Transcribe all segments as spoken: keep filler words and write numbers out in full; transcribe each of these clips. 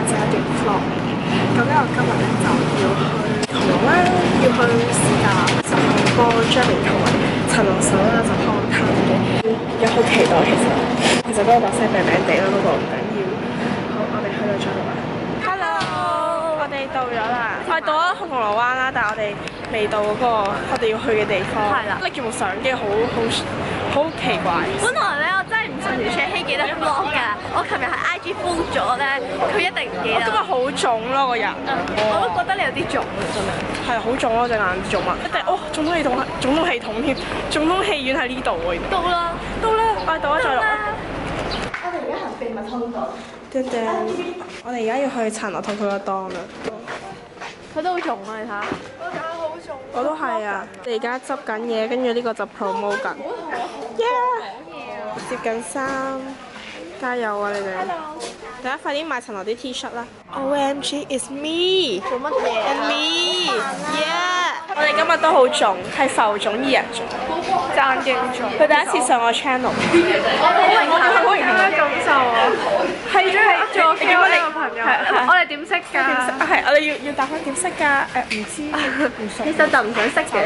者一段 vlog 嚟嘅。咁咧我今日咧就要去銅鑼灣，要去試駕，就去幫 Jeremy 同埋陳樂手啦，就開攤嘅。而家好期待其實，其實嗰個把聲病病地啦，不過唔緊要。好，我哋去到再玩。Hello， 我哋到咗啦，我哋到咗銅鑼灣啦，但係我哋未到嗰個我哋要去嘅地方。係啦，拎住部相機好好好奇怪。 本來咧我真係唔信條 Cherry 記得 vlog 㗎，我琴日喺 I G post 咗咧，佢一定唔記得。 今日好腫咯個人， 我都覺得你有啲腫啊真係。 係好腫咯隻眼，腫乜？一定哦，總統系統總統系統添，總統戲院喺呢度喎。 到啦， 到啦，我哋到咗再錄。 我哋而家行秘密通道。 叮叮，我哋而家要去陳樂同佢個檔啦。 佢都好腫啊！你睇下。我眼好腫。 我都係啊！我哋而家執緊嘢，跟住呢個就 promote 緊。Yeah！ 接緊衫，加油啊你哋！大家快啲買陳樂啲 T 恤啦 ！O M G it's me！ 做乜嘢啊 And me！Yeah！ 我哋今日都好腫，係浮腫二人組，爭勁腫。佢第一次上我 channel。 我好榮幸嘅感受啊！ 係中意做我嘅朋友。 我哋點識㗎？ 係我哋要要答翻點識㗎？誒唔知唔熟。 其實就唔想識嘅。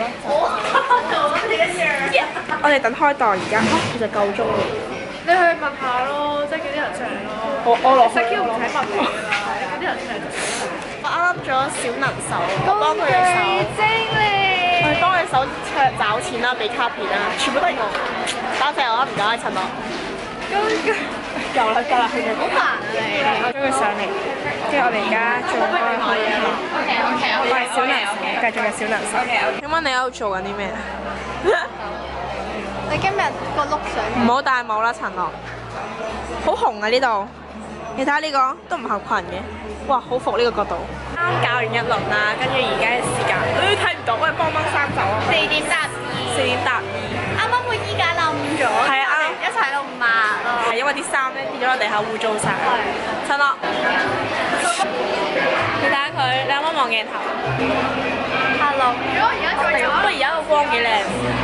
我哋等開檔而家，其實夠鐘啦。 你去問下咯，即係叫啲人上嚟咯。 我我落去。 實 Q 唔使問你㗎啦，你叫啲人上嚟。 我啱啱做咗小能手，我幫佢嘅手。 精靈。 我哋幫佢手找錢啦，俾卡片啦，全部都係我。多謝我，唔該陳樂。 咁夠啦夠啦，佢哋。 好煩啊你！ 我將佢上嚟，跟住我哋而家做開開片。 OK OK OK。 我係小能手，繼續嘅小能手。咁問你喺度做緊啲咩？ 你今日個 look 想唔好戴帽啦，陳樂。好紅啊呢度，你睇下呢個都唔合群嘅。哇，好服呢個角度。啱教完一輪啦，跟住而家嘅時間，誒睇唔到，喂幫幫衫走啊！ 四點搭二。 四點搭二。 啱啱個衣架冧咗。 係啊， 一齊喺度抹咯。 係因為啲衫咧跌咗落地下污糟晒。陳樂，你睇下佢，你啱啱望鏡頭。 Hello。如果而家再有， 不過而家個光幾靚。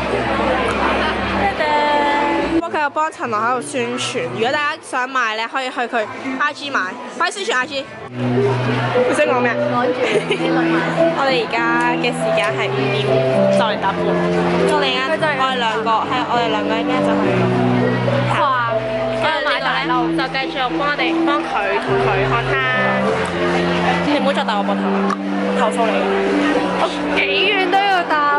不過佢又幫陳樂喺度宣傳，如果大家想買咧，可以去佢 I G 買，快啲宣傳 I G。你想講咩？ 趕住你錄埋。 我哋而家嘅時間係五點，就嚟搭半。我哋啱，我哋兩個係我哋兩個應該就去跨。我哋買大褸，就繼續幫我哋幫佢同佢看攤。你唔好再搭我膊頭啦，投訴你。 我幾遠都要搭。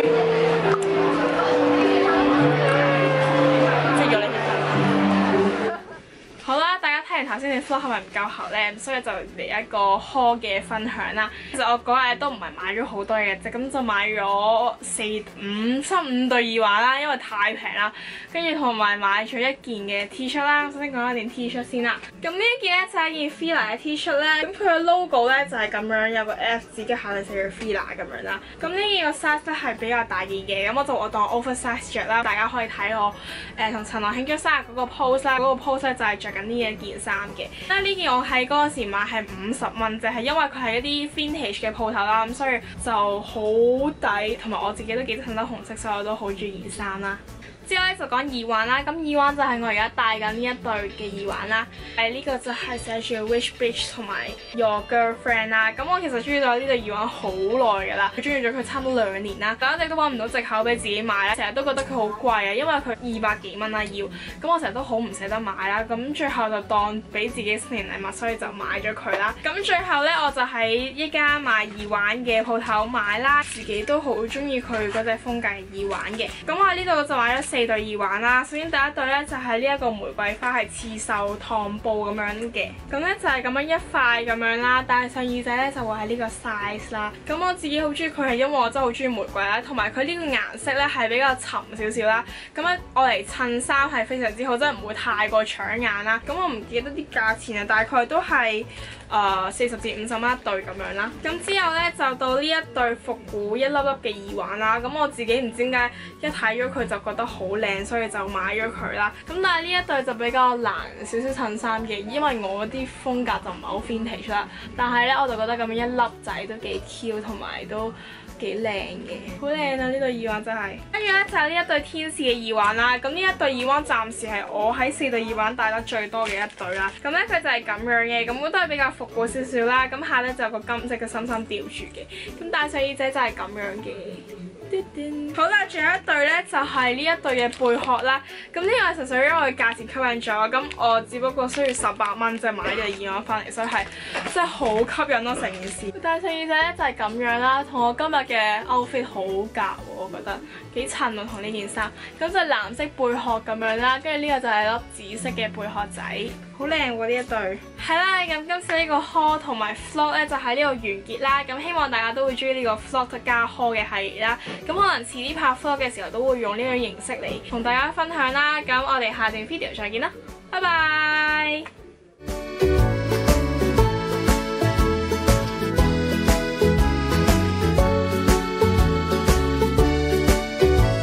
好啦，大家睇完頭先你 vlog 係咪唔夠喉咧？所以就嚟一個 haul 嘅分享啦。其實我嗰日都唔係買咗好多嘢啫，咁就買咗四五七五對耳環啦，因為太平啦。跟住同埋買咗一件嘅 T 恤啦。首先講一件 T 恤先啦。咁呢一件咧就係一件 Fila 嘅 T 恤咧。咁佢嘅 logo 咧就係咁樣，有個 F 字嘅下底寫住 Fila 咁樣啦。咁呢件個 size 咧係比較大件嘅，咁我就我當 oversize 着啦。大家可以睇我誒同陳樂慶祝生日嗰個 pose 啦，嗰個 pose 咧就係着緊呢一件衫嘅。因為呢件我喺嗰陣時買係五十蚊，就係因為佢係一啲 vintage 嘅鋪頭啦，咁所以就好抵，同埋我自己都幾襯得紅色，所以我都好中意件衫啦。之後咧就講耳環啦，咁耳環就係我而家戴緊呢一對嘅耳環啦。誒呢個就係寫住 Which Bitch 同埋 Your Girlfriend 啦。咁我其實中意咗呢對耳環好耐㗎啦，佢中意咗佢差唔多兩年啦，但一直都揾唔到藉口俾自己買啦，成日都覺得佢好貴啊，因為佢二百幾蚊啦要，咁我成日都好唔捨得買啦，咁最後就當俾自己新年禮物，所以就買咗佢啦。咁最後咧我就喺一間賣耳環嘅鋪頭買啦，自己都好中意佢嗰隻風格耳環嘅。咁我喺呢度就買咗四對耳環啦。首先第一對咧就係呢一個玫瑰花係刺繡熨布咁樣嘅，咁咧就係咁樣一塊咁樣啦，戴上耳仔咧就會係呢個 size 啦。咁我自己好中意佢係因為我真係好中意玫瑰啦，同埋佢呢個顏色咧係比較沉少少啦。咁樣我嚟襯衫係非常之好，真係唔會太過搶眼啦。咁我唔記得啲價錢啊，大概都係誒四十至五十蚊一對咁樣啦。咁之後咧就到呢一對復古一粒粒嘅耳環啦。咁我自己唔知點解一睇咗佢就覺得好好靚，所以就買咗佢啦。咁但係呢一對就比較難少少襯衫嘅，因為我啲風格就唔係好 vintage 啦。但係咧我就覺得咁樣一粒仔都幾 Q， 同埋都幾靚嘅，好靚啊！呢對耳環真係。跟住咧就係呢一對天使嘅耳環啦。咁呢一對耳環暫時係我喺四對耳環戴得最多嘅一對啦。咁咧佢就係咁樣嘅，咁都係比較復古少少啦。咁下咧就有個金色嘅心心吊住嘅。咁戴細耳仔就係咁樣嘅。好啦，仲有一對咧，就係呢一對嘅貝殼啦。咁呢個係純粹因為價錢吸引咗，咁我只不過需要十八蚊就買呢對耳環翻嚟，所以係真係好吸引咯成件事。戴細耳仔咧就係咁樣啦，同我今日嘅 outfit 好夾喎，我覺得幾襯啊同呢件衫。咁就藍色貝殼咁樣啦，跟住呢個就係粒紫色嘅貝殼仔，好靚喎呢一對。係啦，咁今次呢個 haul 同埋 vlog 咧就喺呢度完結啦。咁希望大家都會中意呢個 vlog 加 haul 嘅系列啦。咁可能遲啲拍 vlog 嘅時候都會用呢種形式嚟同大家分享啦。咁我哋下段 video 再見啦，拜拜。